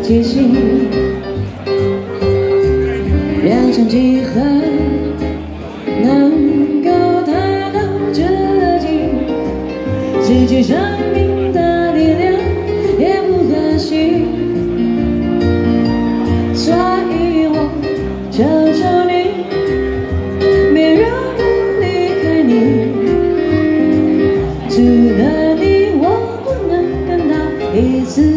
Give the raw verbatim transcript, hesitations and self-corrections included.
提醒，人生几何能够达到这境，失去生命的力量也不可惜，所以我求求你，别让我离开你，除了你我不能感到一丝